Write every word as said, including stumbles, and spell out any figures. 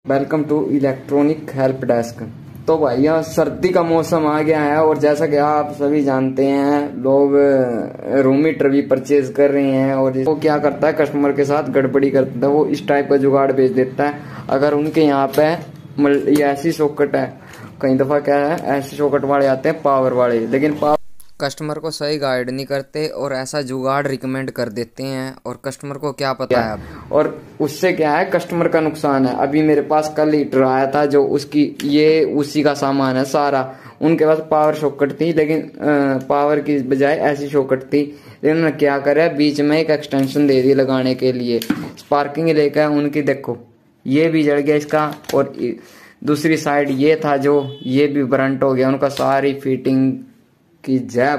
Welcome to electronic help desk. तो भाई यहाँ सर्दी का मौसम आ गया है और जैसा कि आप सभी जानते हैं लोग रूम हीटर भी परचेज कर रहे हैं और वो क्या करता है कस्टमर के साथ गड़बड़ी करता है, वो इस टाइप का जुगाड़ भेज देता है। अगर उनके यहाँ पे ये ऐसी सॉकेट है, कई दफा क्या है ऐसी सॉकेट वाले आते हैं पावर वाले, लेकिन पावर कस्टमर को सही गाइड नहीं करते और ऐसा जुगाड़ रिकमेंड कर देते हैं और कस्टमर को क्या पता है अब। और उससे क्या है कस्टमर का नुकसान है। अभी मेरे पास कल हीटर आया था जो उसकी ये उसी का सामान है सारा। उनके पास पावर सॉकेट थी लेकिन आ, पावर की बजाय ऐसी सॉकेट थी, लेकिन उन्होंने क्या करे बीच में एक एक्सटेंशन दे दी लगाने के लिए। स्पार्किंग लेकर उनकी देखो ये भी जल गया इसका, और दूसरी साइड ये था जो ये भी ब्रंट हो गया उनका। सारी फिटिंग की जय